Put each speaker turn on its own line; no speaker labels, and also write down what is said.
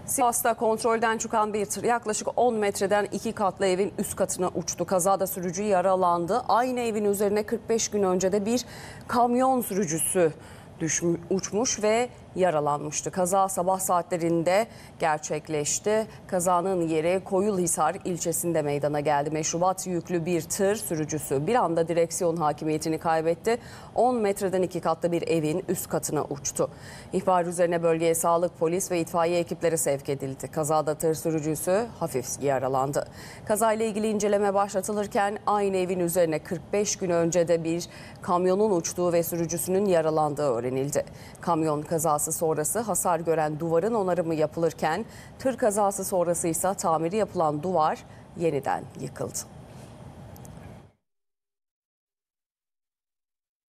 Sivas'ta kontrolden çıkan bir tır yaklaşık 10 metreden 2 katlı evin üst katına uçtu. Kazada sürücü yaralandı. Aynı evin üzerine 45 gün önce de bir kamyon sürücüsü uçmuş ve yaralanmıştı. Kaza sabah saatlerinde gerçekleşti. Kazanın yeri Koyulhisar ilçesinde meydana geldi. Meşrubat yüklü bir tır sürücüsü bir anda direksiyon hakimiyetini kaybetti. 10 metreden 2 katlı bir evin üst katına uçtu. İhbar üzerine bölgeye sağlık, polis ve itfaiye ekipleri sevk edildi. Kazada tır sürücüsü hafif yaralandı. Kazayla ilgili inceleme başlatılırken aynı evin üzerine 45 gün önce de bir kamyonun uçtuğu ve sürücüsünün yaralandığı öğrenildi. Kamyon kazası sonrası hasar gören duvarın onarımı yapılırken tır kazası sonrası ise tamiri yapılan duvar yeniden yıkıldı.